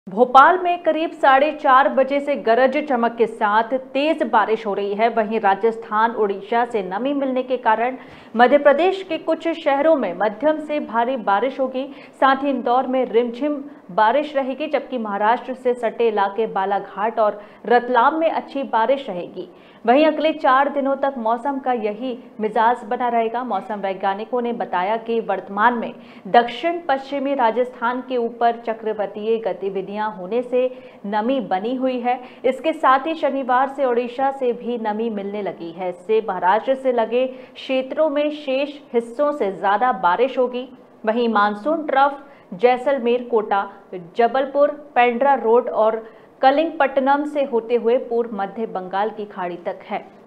भोपाल में करीब 4:30 बजे से गरज चमक के साथ तेज बारिश हो रही है। वहीं राजस्थान, उड़ीसा से नमी मिलने के कारण मध्य प्रदेश के कुछ शहरों में मध्यम से भारी बारिश होगी। साथ ही इंदौर में रिमझिम बारिश रहेगी, जबकि महाराष्ट्र से सटे इलाके बालाघाट और रतलाम में अच्छी बारिश रहेगी। वहीं अगले 4 दिनों तक मौसम का यही मिजाज बना रहेगा। मौसम वैज्ञानिकों ने बताया कि वर्तमान में दक्षिण पश्चिमी राजस्थान के ऊपर चक्रवातीय गतिविधियां होने से नमी बनी हुई है। इसके साथ ही शनिवार से ओडिशा से भी नमी मिलने लगी है। इससे महाराष्ट्र से लगे क्षेत्रों में शेष हिस्सों से ज्यादा बारिश होगी। वहीं monsoon trough Jaisalmer, Kota, Jabalpur, Pendra road और कलिंगपट्टनम से होते हुए पूर्व मध्य बंगाल की खाड़ी तक है।